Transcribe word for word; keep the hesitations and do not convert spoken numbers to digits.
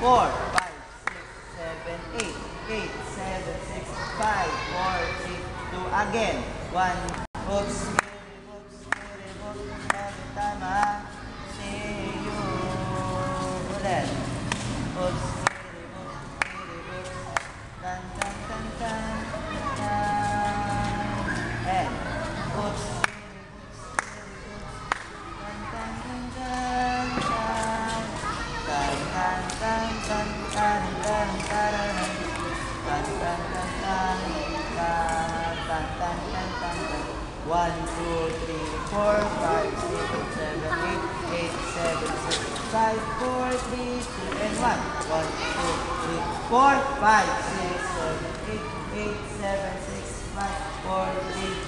four, five, six, seven, eight. eight, seven, six, five, four, three, two. Again. one. Oops. Oops. Oops. Tama. See you. Ulit. Oops. Tan, tan, tan, tan, tan. And. Oops. Tan, tan, tan, tan, tan. Tan, tan, tan, tan, tan, tan, tan. Tan, tan, tan, tan, tan, tan, tan, tan, tan. One, two, three, four, five, six, seven, eight, eight, seven, six, five, four, three, two, and one. One, two, three, four, five, six, seven, eight, eight, seven, six, five, four, three,